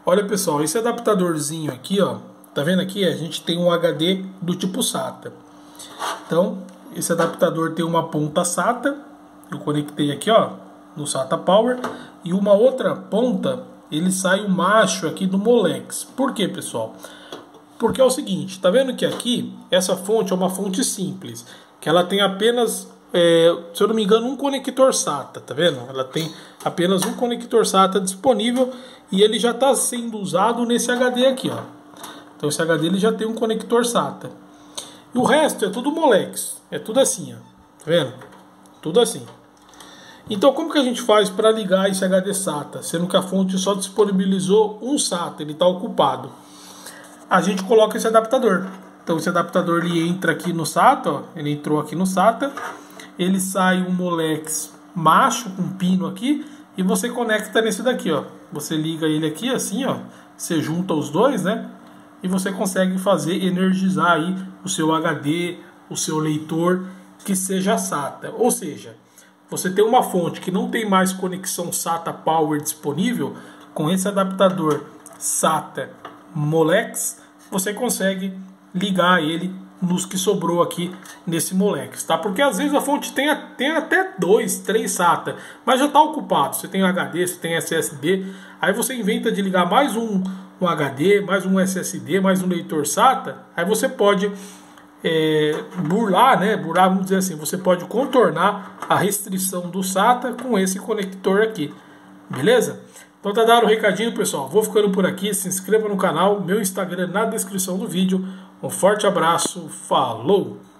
Olha pessoal, esse adaptadorzinho aqui, ó, tá vendo aqui? A gente tem um HD do tipo SATA. Então, esse adaptador tem uma ponta SATA, eu conectei aqui, ó, no SATA Power, e uma outra ponta, ele sai o macho aqui do Molex. Por quê, pessoal? Porque é o seguinte, tá vendo que aqui, essa fonte é uma fonte simples, que ela tem apenas, se eu não me engano, um conector SATA, tá vendo? Ela tem apenas um conector SATA disponível e ele já está sendo usado nesse HD aqui, ó. Então esse HD ele já tem um conector SATA. E o resto é tudo Molex, é tudo assim, ó. Tá vendo? Tudo assim. Então como que a gente faz para ligar esse HD SATA, sendo que a fonte só disponibilizou um SATA, ele está ocupado? A gente coloca esse adaptador. Então esse adaptador ele entra aqui no SATA, ó, ele entrou aqui no SATA, ele sai um Molex macho com pino aqui e você conecta nesse daqui, ó. Você liga ele aqui assim, ó, você junta os dois, né? E você consegue fazer energizar aí o seu HD, o seu leitor que seja SATA. Ou seja, você tem uma fonte que não tem mais conexão SATA Power disponível, com esse adaptador SATA Molex, você consegue ligar ele nos que sobrou aqui nesse Molex, tá? Porque às vezes a fonte tem até 2, 3 SATA, mas já está ocupado. Você tem HD, você tem SSD, aí você inventa de ligar mais um HD, mais um SSD, mais um leitor SATA, aí você pode burlar, né? Burlar, vamos dizer assim, você pode contornar a restrição do SATA com esse conector aqui, beleza? Então tá dado o recadinho, pessoal. Vou ficando por aqui. Se inscreva no canal. Meu Instagram na descrição do vídeo. Um forte abraço. Falou!